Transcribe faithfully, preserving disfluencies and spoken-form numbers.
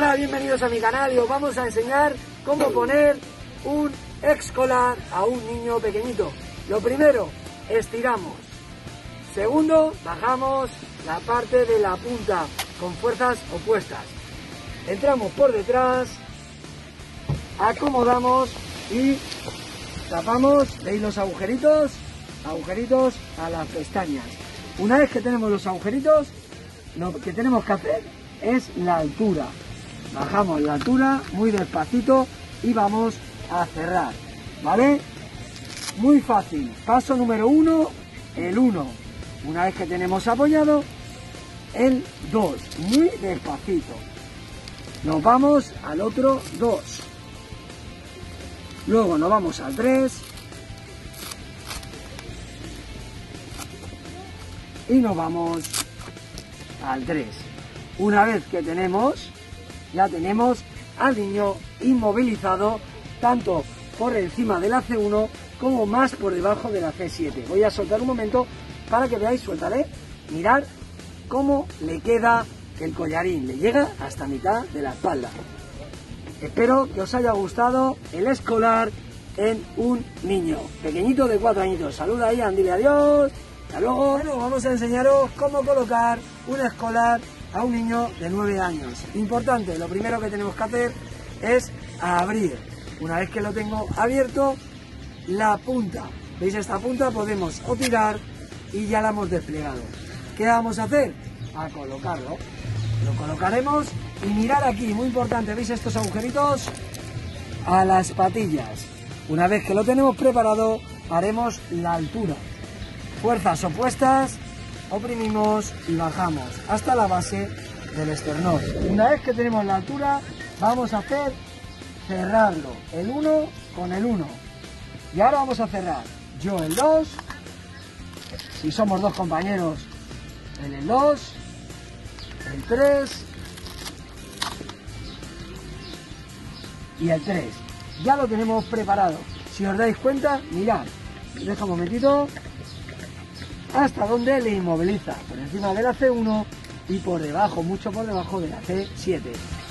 Hola, bienvenidos a mi canal y os vamos a enseñar cómo poner un excolar a un niño pequeñito. Lo primero, estiramos. Segundo, bajamos la parte de la punta con fuerzas opuestas. Entramos por detrás, acomodamos y tapamos. ¿Veis los agujeritos? Agujeritos a las pestañas. Una vez que tenemos los agujeritos, lo que tenemos que hacer es la altura. Bajamos la altura muy despacito y vamos a cerrar, ¿vale? Muy fácil. Paso número uno, el uno. Una vez que tenemos apoyado, el dos. Muy despacito. Nos vamos al otro dos. Luego nos vamos al tres. Y nos vamos al tres. Una vez que tenemos, ya tenemos al niño inmovilizado tanto por encima de la ce uno como más por debajo de la ce siete. Voy a soltar un momento para que veáis, suéltale, mirad cómo le queda el collarín, le llega hasta mitad de la espalda. Espero que os haya gustado el excolar en un niño pequeñito de cuatro añitos. Saluda ahí, dile adiós. Hasta luego. Bueno, vamos a enseñaros cómo colocar un excolar a un niño de nueve años. Importante, lo primero que tenemos que hacer es abrir. Una vez que lo tengo abierto, la punta. ¿Veis esta punta? Podemos o tirar y ya la hemos desplegado. ¿Qué vamos a hacer? A colocarlo. Lo colocaremos y mirad aquí, muy importante, ¿veis estos agujeritos? A las patillas. Una vez que lo tenemos preparado, haremos la altura. Fuerzas opuestas, oprimimos y bajamos hasta la base del esternón. Una vez que tenemos la altura, vamos a hacer cerrarlo, el uno con el uno. Y ahora vamos a cerrar yo el dos, si somos dos compañeros, en el dos, el tres y el tres. Ya lo tenemos preparado. Si os dais cuenta, mirad, deja un momentito, hasta donde le inmoviliza, por encima de la ce uno y por debajo, mucho por debajo de la ce siete.